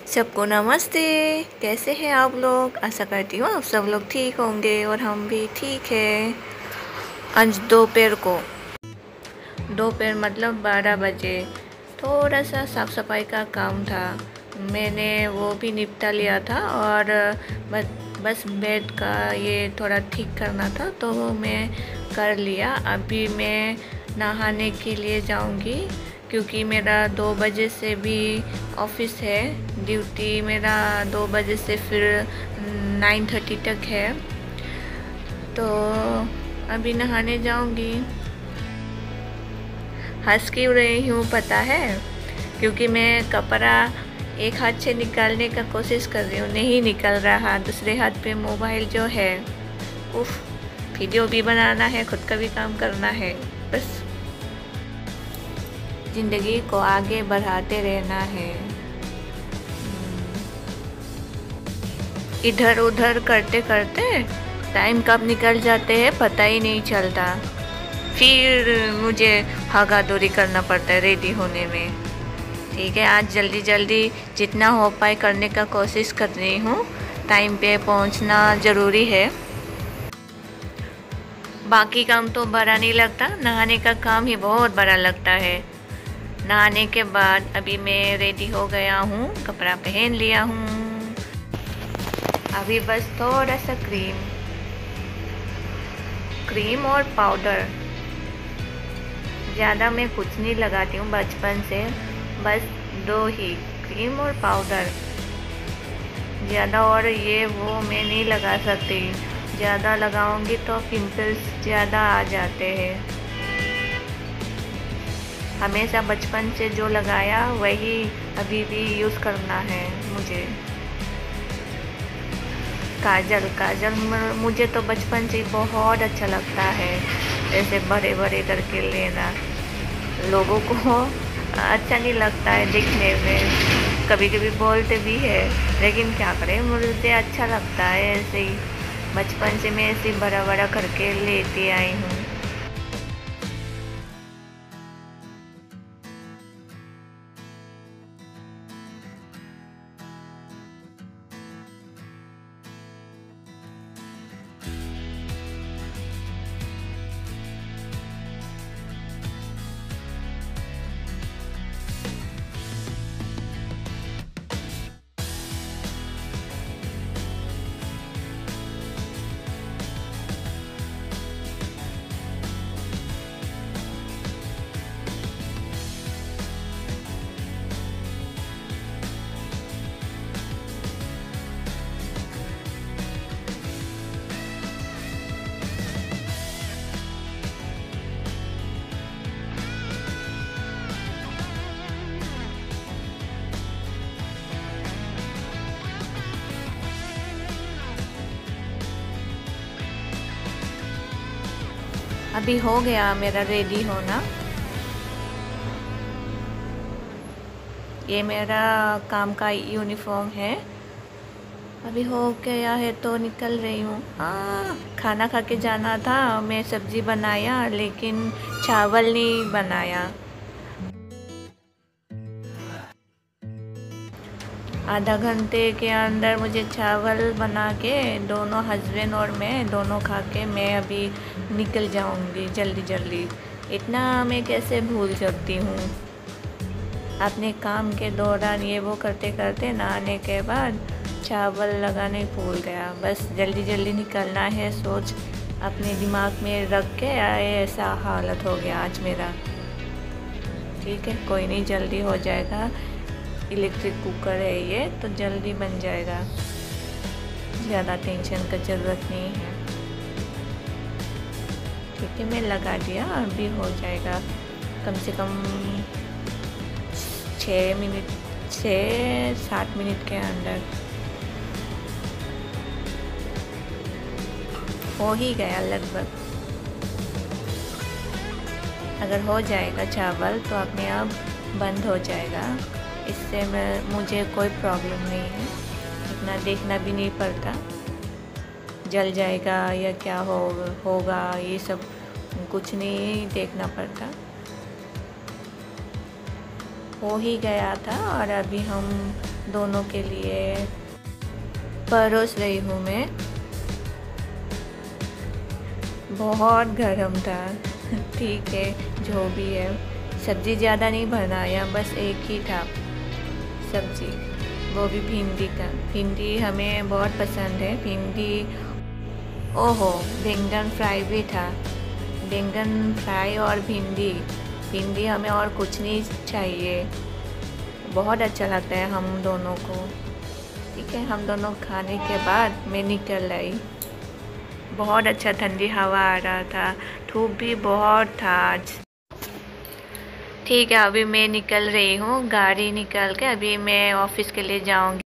सबको नमस्ते। कैसे हैं आप लोग? आशा करती हूँ आप सब लोग ठीक होंगे और हम भी ठीक हैं। आज दोपहर मतलब 12 बजे थोड़ा सा साफ़ सफाई का काम था, मैंने वो भी निपटा लिया था और बस बेड का ये थोड़ा ठीक करना था तो मैं कर लिया। अभी मैं नहाने के लिए जाऊंगी क्योंकि मेरा 2 बजे से भी ऑफिस है, ड्यूटी मेरा 2 बजे से फिर 9:30 तक है, तो अभी नहाने जाऊंगी। हंस क्यों रही हूँ पता है? क्योंकि मैं कपड़ा एक हाथ से निकालने का कोशिश कर रही हूँ, नहीं निकल रहा। दूसरे हाथ पे मोबाइल जो है, उफ, वीडियो भी बनाना है, खुद का भी काम करना है। बस ज़िंदगी को आगे बढ़ाते रहना है। इधर उधर करते करते टाइम कब निकल जाते हैं पता ही नहीं चलता। फिर मुझे भागा दौड़ी करना पड़ता है रेडी होने में। ठीक है, आज जल्दी जल्दी जितना हो पाए करने का कोशिश कर रही हूँ। टाइम पे पहुँचना ज़रूरी है। बाकी काम तो बड़ा नहीं लगता, नहाने का काम ही बहुत बड़ा लगता है। नहाने के बाद अभी मैं रेडी हो गया हूँ, कपड़ा पहन लिया हूँ। अभी बस थोड़ा सा क्रीम और पाउडर, ज़्यादा मैं कुछ नहीं लगाती हूँ बचपन से, बस 2 ही, क्रीम और पाउडर। ज़्यादा और ये वो मैं नहीं लगा सकती, ज़्यादा लगाऊंगी तो पिंपल्स ज़्यादा आ जाते हैं। हमेशा बचपन से जो लगाया वही अभी भी यूज़ करना है मुझे। काजल मुझे तो बचपन से बहुत अच्छा लगता है, ऐसे बड़े बड़े करके लेना। लोगों को अच्छा नहीं लगता है दिखने में, कभी कभी बोलते भी है, लेकिन क्या करें, मुझे अच्छा लगता है ऐसे ही। बचपन से मैं ऐसे बड़ा बड़ा करके लेती आई हूँ। अभी हो गया मेरा रेडी होना। ये मेरा काम का यूनिफॉर्म है। अभी हो गया है तो निकल रही हूँ। खाना खा के जाना था, मैं सब्ज़ी बनाया लेकिन चावल नहीं बनाया। आधा घंटे के अंदर मुझे चावल बना के दोनों हस्बैंड और मैं दोनों खा के मैं अभी निकल जाऊंगी जल्दी जल्दी। इतना मैं कैसे भूल सकती हूँ? अपने काम के दौरान ये वो करते करते नहाने के बाद चावल लगाने भूल गया। बस जल्दी जल्दी निकलना है सोच अपने दिमाग में रख के ऐसा हालत हो गया आज मेरा। ठीक है, कोई नहीं, जल्दी हो जाएगा। इलेक्ट्रिक कुकर है ये, तो जल्दी बन जाएगा, ज़्यादा टेंशन का ज़रूरत नहीं है। ठीक है, मैं लगा दिया, अभी हो जाएगा कम से कम 6-7 मिनट के अंदर हो ही गया लगभग। अगर हो जाएगा चावल तो अपने आप बंद हो जाएगा, इससे मुझे कोई प्रॉब्लम नहीं है, इतना देखना भी नहीं पड़ता जल जाएगा या क्या होगा, ये सब कुछ नहीं देखना पड़ता। हो ही गया था और अभी हम दोनों के लिए परोस रही हूँ मैं। बहुत गरम था। ठीक है, जो भी है। सब्ज़ी ज़्यादा नहीं बनाया, बस एक ही था सब्ज़ी, वो भी भिंडी का। भिंडी हमें बहुत पसंद है, भिंडी। ओहो, बैंगन फ्राई भी था। बैंगन फ्राई और भिंडी। भिंडी हमें और कुछ नहीं चाहिए। बहुत अच्छा लगता है हम दोनों को। ठीक है, हम दोनों खाने के बाद मैं निकल आई। बहुत अच्छा ठंडी हवा आ रहा था, धूप भी बहुत था आज। ठीक है, अभी मैं निकल रही हूँ, गाड़ी निकाल के अभी मैं ऑफिस के लिए जाऊँगी।